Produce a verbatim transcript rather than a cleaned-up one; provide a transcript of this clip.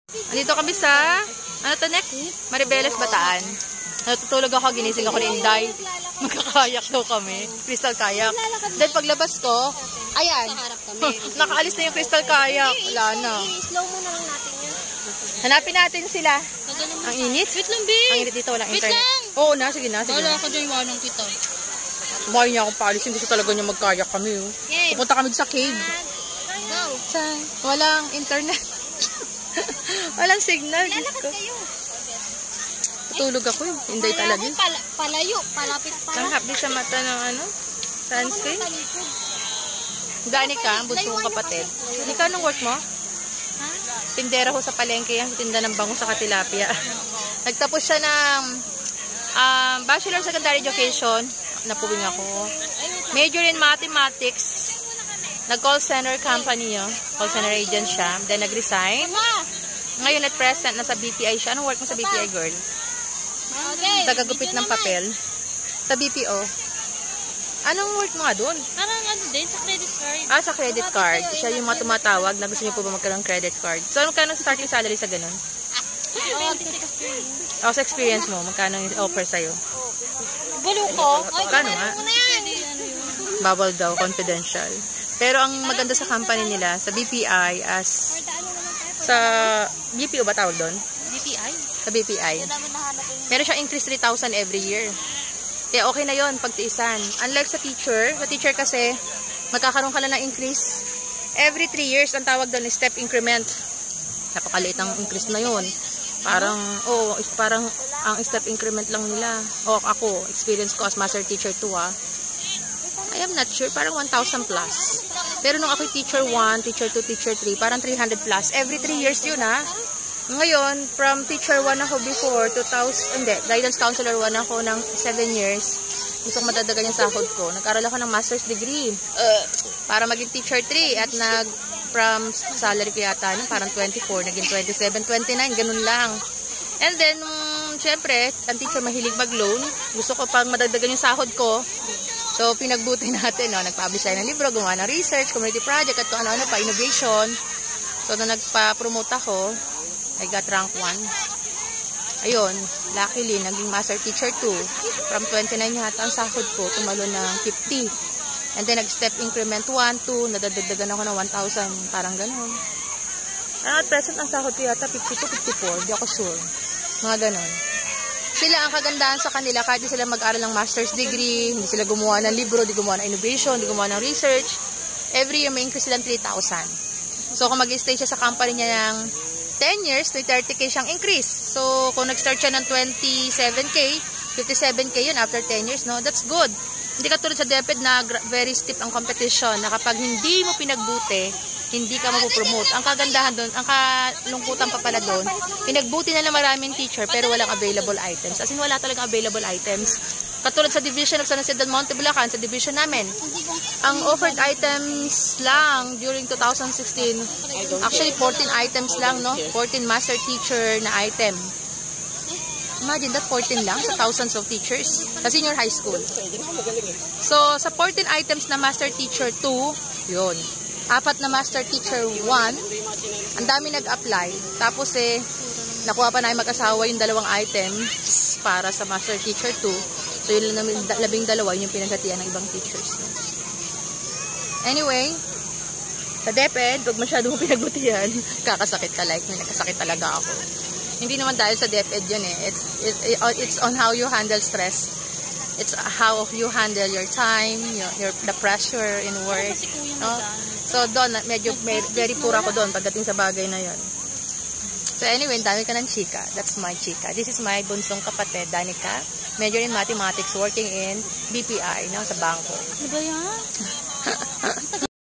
Andito kami sa, ano to next? Maribeles, Bataan. Natutulog ako, ginising ako ni Inday. Magkakayak daw kami. Crystal kayak. Then paglabas ko, ayan. Nakaalis na yung crystal kayak. Wala na. I-slow mo na lang natin yan. Hanapin natin sila. Ang init? Wait lang, babe. Ang init dito, walang Wait internet. lang. Oo na, sige na, sige Wala na. ka dyan, iwanong kita. Bahay niya akong paalisin. Gusto talaga niya magkayak kami. Oh. Yes. Pupunta kami sa cave. Go. Walang internet. Walang signal. Lalakad kayo. Tutulog ako eh. Inday talaga. Pala, palayo. Palapit pa. Ang happy sa mata ng ano? Sunscreen? Gani ka, ang bunso kong kapatid. Ikaw, anong work mo? Ha? Tindera ko sa palengke yan. Tinda ng bango sa Katilapia. Nagtapos siya ng um, Bachelor of Secondary Education. Napuwing ako. Major in Mathematics. Nag-call center company yun. Call center agent siya. Then nag-resign. Ngayon at present, nasa B P I siya. Anong work mo sa B P I, girl? Okay. Tagagupit ng papel. Sa B P O. Anong work mo nga doon? Parang ano din, sa credit card. Ah, sa credit card. Siya yung mga tumatawag na gusto niyo po ba magkaroon ng credit card. So, magkano starting salary sa ganun? Oh, sa experience mo, magkano yung offer sa'yo? Bulo ko. Kano nga? Bawal daw, confidential. Pero ang maganda sa company nila, sa B P I, as sa B P O ba tawag doon? B P I? Sa B P I. Meron siyang increase three thousand every year. Kaya okay na yon pagtiisan. Unlike sa teacher, sa teacher kasi, magkakaroon ka lang ng increase. Every three years, ang tawag doon is step increment. Napakaliit ang increase na yon. Parang, oh, parang ang step increment lang nila. O ako, experience ko as master teacher two ah. I am not sure, parang one thousand plus. Pero nung ako teacher one, teacher two, teacher three, parang three hundred plus. Every three years yun ha. Ngayon, from teacher one ako before, two thousand, hindi, guidance counselor one ako ng seven years. Gusto ko madadagan yung sahod ko. Nag-aral ako ng master's degree. Uh, para maging teacher three. At nag, from salary ko yata, parang twenty-four, naging twenty-seven, twenty-nine, ganun lang. And then, um, syempre, ang teacher mahilig mag-loan. Gusto ko pang madagdagan yung sahod ko. So, pinagbuti natin, no? Nag-publish tayo ng libro, gumawa ng research, community project, at kung ano-ano pa, innovation. So, nung nagpa-promote ako, I got rank one. Ayun, luckily, naging master teacher two. From twenty-nine yata ang sahod ko, tumalo ng fifty. And then, nag-step increment one, two, nadadagdagan ako ng one thousand, parang ganun. At present, ang sahod ko yata fifty-two, fifty-four, di ako sure. Mga ganun. Sila, ang kagandahan sa kanila, kahit di sila mag-aral ng master's degree, hindi sila gumawa ng libro, di gumawa ng innovation, di gumawa ng research, every year may increase silang three thousand. So, kung mag-stay siya sa company niya ng ten years, thirty K siyang increase. So, kung nag-start siya ng twenty-seven K, fifty-seven K yun after ten years, no? That's good. Hindi katulad sa DepEd na very steep ang competition, na kapag hindi mo pinagbuti, hindi ka mapupromote. Ang kagandahan doon, ang kalungkutan pa pala doon, pinagbuti na lang maraming teacher pero walang available items. As in, wala talagang available items. Katulad sa division of San Jose del Monte, Bulacan, sa division namin, ang offered items lang during two thousand sixteen, actually fourteen items lang, no? fourteen master teacher na item. Imagine that, fourteen lang sa thousands of teachers sa senior high school. So, sa fourteen items na master teacher two, yun. Apat na master teacher one, ang dami nag-apply. Tapos eh, nakuha pa na yung mag-asawa yung dalawang items para sa master teacher two. So, yun lang labing dalawa yung pinaghatian ng ibang teachers. Anyway, sa DepEd, huwag masyadong pinagbutihan. Kakasakit ka, like, may nagkasakit talaga ako. Hindi naman dahil sa DepEd yun eh. It's, it, it's on how you handle stress. It's how you handle your time, your, your the pressure in work. No? So, doon, medyo may, very poor ako doon pagdating sa bagay na yon. So, anyway, dami ka ng chika. That's my chika. This is my bunsong kapatid, Danica. Major in mathematics, working in B P I, no, sa bangko. Ano ba yan?